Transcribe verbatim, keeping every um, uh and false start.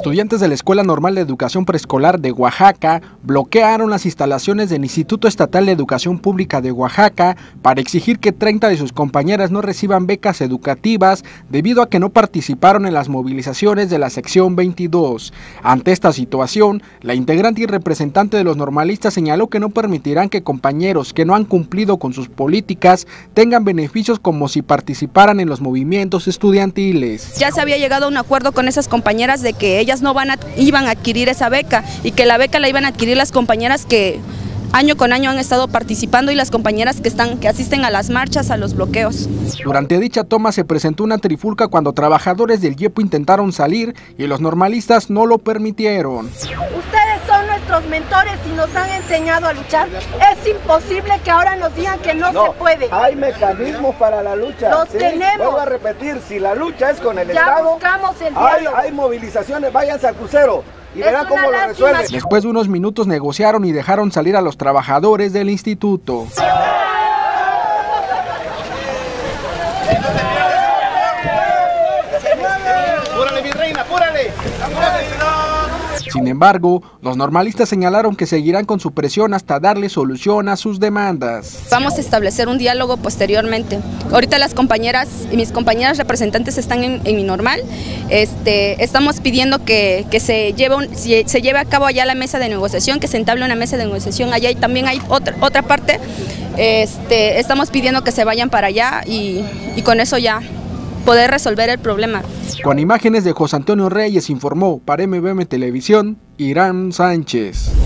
Estudiantes de la Escuela Normal de Educación Preescolar de Oaxaca bloquearon las instalaciones del Instituto Estatal de Educación Pública de Oaxaca para exigir que treinta de sus compañeras no reciban becas educativas debido a que no participaron en las movilizaciones de la sección veintidós. Ante esta situación, la integrante y representante de los normalistas señaló que no permitirán que compañeros que no han cumplido con sus políticas tengan beneficios como si participaran en los movimientos estudiantiles. Ya se había llegado a un acuerdo con esas compañeras de que ellas no van a, iban a adquirir esa beca y que la beca la iban a adquirir las compañeras que año con año han estado participando y las compañeras que están que asisten a las marchas, a los bloqueos. Durante dicha toma se presentó una trifulca cuando trabajadores del IEPO intentaron salir y los normalistas no lo permitieron. Ustedes son nuestros mentores y nos han enseñado a luchar. Es imposible que ahora nos digan que no, no se puede. Hay mecanismos para la lucha. Los ¿sí? tenemos. Vuelvo a repetir, si la lucha es con el ya Estado, buscamos el hay, diálogo. hay movilizaciones, váyanse al crucero y es verán cómo lo resuelven. Después de unos minutos negociaron y dejaron salir a los trabajadores del instituto. ¡Apúrale, mi reina, apúrale! Sin embargo, los normalistas señalaron que seguirán con su presión hasta darle solución a sus demandas. Vamos a establecer un diálogo posteriormente. Ahorita las compañeras y mis compañeras representantes están en, en mi normal. Este, estamos pidiendo que, que se, lleve un, se, se lleve a cabo allá la mesa de negociación, que se entable una mesa de negociación allá y también hay otra, otra parte. Este, estamos pidiendo que se vayan para allá y, y con eso ya poder resolver el problema. Con imágenes de José Antonio Reyes informó para M B M Televisión, Irán Sánchez.